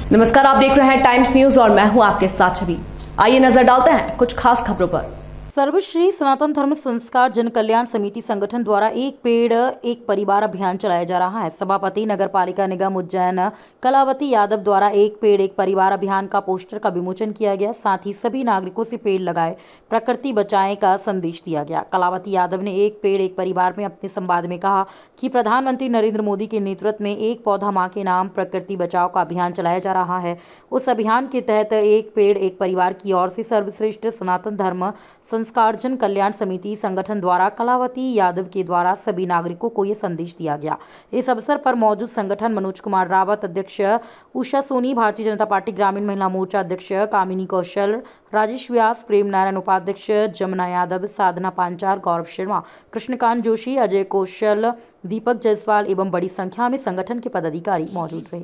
नमस्कार, आप देख रहे हैं टाइम्स न्यूज और मैं हूं आपके साथ छवि। आइए नजर डालते हैं कुछ खास खबरों पर। सर्वश्री सनातन धर्म संस्कार जन कल्याण समिति संगठन द्वारा एक पेड़ एक परिवार अभियान चलाया जा रहा है। सभापति नगर पालिका निगम उज्जैन कलावती यादव द्वारा एक पेड़ एक परिवार अभियान का पोस्टर का विमोचन किया गया। साथ ही सभी नागरिकों से पेड़ लगाए प्रकृति बचाएं का संदेश दिया गया। कलावती यादव ने एक पेड़ एक परिवार में अपने संवाद में कहा कि प्रधानमंत्री नरेंद्र मोदी के नेतृत्व में एक पौधा मां के नाम प्रकृति बचाओ का अभियान चलाया जा रहा है। उस अभियान के तहत एक पेड़ एक परिवार की ओर से सर्वश्रेष्ठ सनातन धर्म संस्कार जन कल्याण समिति संगठन द्वारा कलावती यादव के द्वारा सभी नागरिकों को ये संदेश दिया गया। इस अवसर पर मौजूद संगठन मनोज कुमार रावत अध्यक्ष, उषा सोनी भारतीय जनता पार्टी ग्रामीण महिला मोर्चा अध्यक्ष, कामिनी कौशल, राजेश व्यास, प्रेम नारायण उपाध्यक्ष, जमुना यादव, साधना पांचाल, गौरव शर्मा, कृष्णकांत जोशी, अजय कौशल, दीपक जायसवाल एवं बड़ी संख्या में संगठन के पदाधिकारी मौजूद रहे।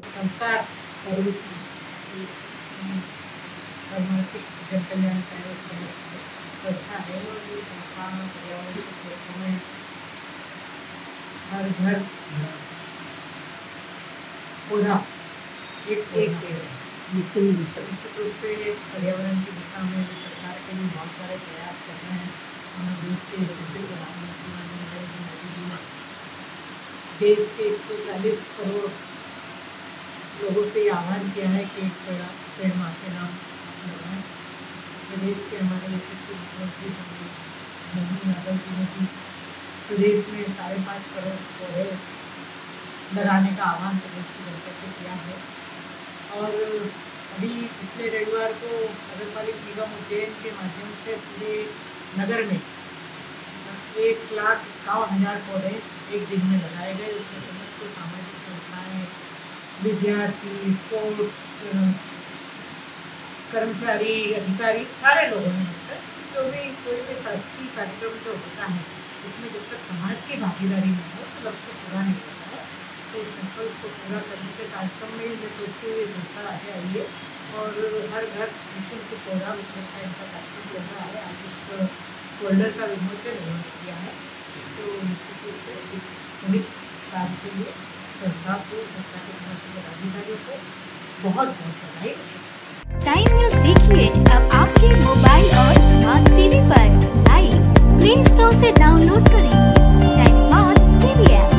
संस्था है और ये संस्था पर्यावरण के क्षेत्र में हर घर पौधा एक पेड़ निश्चित रूप से पर्यावरण की दिशा में सरकार के लिए बहुत सारे प्रयास कर रहे हैं। हमें देश के प्रधानमंत्री नरेंद्र मोदी जी ने देश के 140 करोड़ लोगों से आह्वान किया है कि एक पेड़ मां के नाम लगाएं। प्रदेश के हमारे यशस्वी मुख्यमंत्री मोहन यादव जी ने भी प्रदेश में 5.5 करोड़ पौधे लगाने का आह्वान प्रदेश की जनता से किया है। और अभी पिछले रविवार को नगरपालिका निगम उज्जैन के माध्यम से पूरे नगर में 1,51,000 पौधे एक दिन में लगाए गए। उसमें समस्त सामाजिक संस्थाएं, विद्यार्थी, स्पोर्ट्स कर्मचारी, अधिकारी, सारे लोगों ने मिलकर जो भी कोई भी शासकीय कार्यक्रम जो होता है इसमें जब तक समाज की भागीदारी नहीं हो तो लक्ष्य पूरा नहीं होता है। तो इस संकल्प को पूरा करने के कार्यक्रम में मैं सोचते हुए संस्था आगे आई है और हर घर निःशुल्क पौधा वितरण का इनका कार्यक्रम चल रहा है। आज एक फोल्डर का विमोचन उन्होंने किया है। तो निश्चित रूप से इस पुनीत कार्य के लिए संस्था को, संस्था के समस्त पदाधिकारियों को बहुत बहुत बधाई। टाइम न्यूज देखिए अब आपके मोबाइल और स्मार्ट टीवी पर। लाइव प्ले स्टोर से डाउनलोड करें टाइम स्मार्ट टीवी ऐप।